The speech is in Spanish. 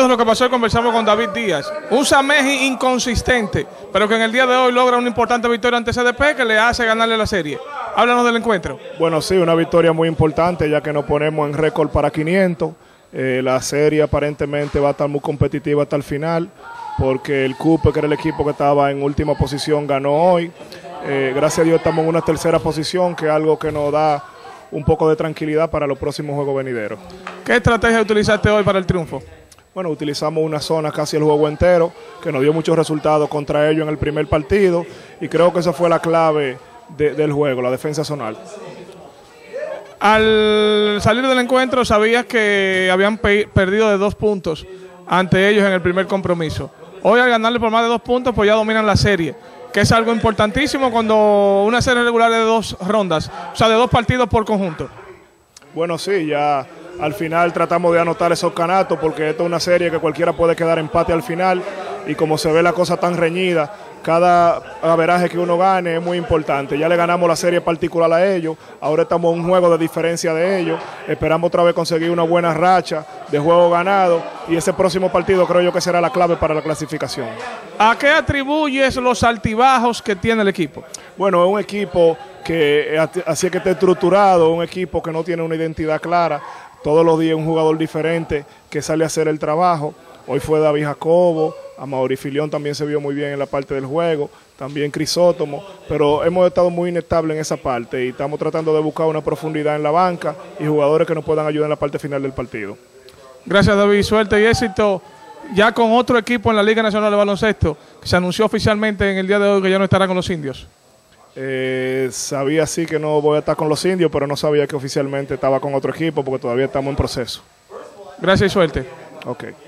de lo que pasó, conversamos con David Díaz. Un Sameji inconsistente, pero que en el día de hoy logra una importante victoria ante CDP que le hace ganarle la serie. Háblanos del encuentro. Bueno, sí, una victoria muy importante ya que nos ponemos en récord para 500. La serie aparentemente va a estar muy competitiva hasta el final porque el Cupe, que era el equipo que estaba en última posición, ganó hoy. Gracias a Dios estamos en una tercera posición, que es algo que nos da un poco de tranquilidad para los próximos juegos venideros. ¿Qué estrategia utilizaste hoy para el triunfo? Bueno, utilizamos una zona casi el juego entero, que nos dio muchos resultados contra ellos en el primer partido, y creo que esa fue la clave del juego, la defensa zonal. Al salir del encuentro sabías que habían perdido de 2 puntos ante ellos en el primer compromiso. Hoy al ganarle por más de 2 puntos, pues ya dominan la serie, que es algo importantísimo cuando una serie regular de 2 rondas, o sea, de 2 partidos por conjunto. Bueno, sí, ya al final tratamos de anotar esos canatos porque esta es una serie que cualquiera puede quedar empate al final y como se ve la cosa tan reñida, cada averaje que uno gane es muy importante. Ya le ganamos la serie particular a ellos, ahora estamos en un juego de diferencia de ellos, esperamos otra vez conseguir una buena racha de juego ganado y ese próximo partido creo yo que será la clave para la clasificación. ¿A qué atribuyes los altibajos que tiene el equipo? Bueno, es un equipo que así es que está estructurado, un equipo que no tiene una identidad clara, todos los días un jugador diferente que sale a hacer el trabajo. Hoy fue David Jacobo, Amaury Filión también se vio muy bien en la parte del juego, también Crisótomo, pero hemos estado muy inestables en esa parte y estamos tratando de buscar una profundidad en la banca y jugadores que nos puedan ayudar en la parte final del partido. Gracias, David, suerte y éxito ya con otro equipo en la Liga Nacional de Baloncesto, que se anunció oficialmente en el día de hoy que ya no estará con los indios. Sabía sí que no voy a estar con los indios, pero no sabía que oficialmente estaba con otro equipo porque todavía estamos en proceso. Gracias y suerte. Ok.